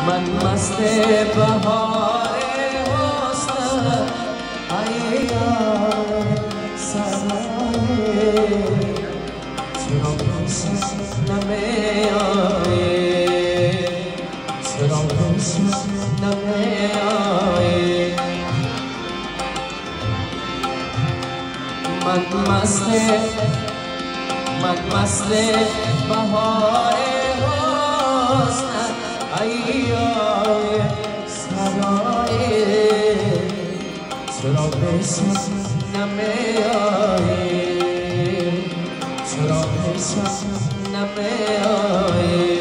من مست بهار حسن ایام سرای چرا پیشت نمیایی چرا پیشت نمیایی من مست بهار حسن ایام سرای چرا پیشت نمیایی چرا پیشت نمیایی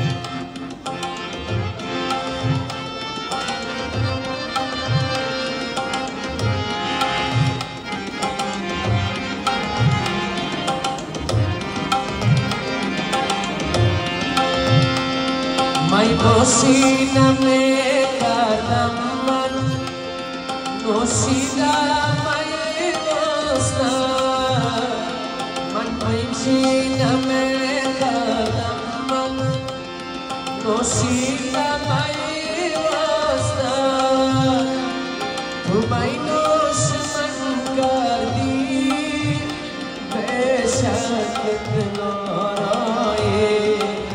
مای بوسیدم کردم من نوشیدم مای دوستم من بوسیدم کردم من نوشیدم مای دوستم تو مای نوش من کردی به شک نارایی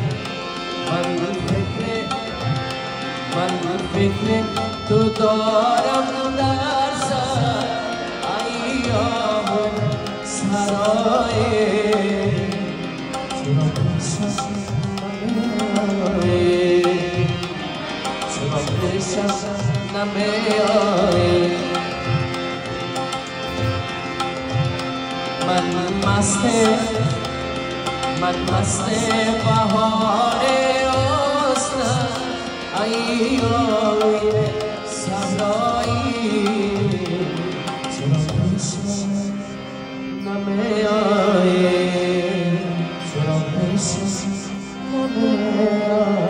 من فکر تو دارم در سر ایام سرای چرا پیشت نمیایی چرا پیشت نمیایی من مست بهار حسن ایام سرایی چرا پیشت نمیایی چرا پیشت نمیایی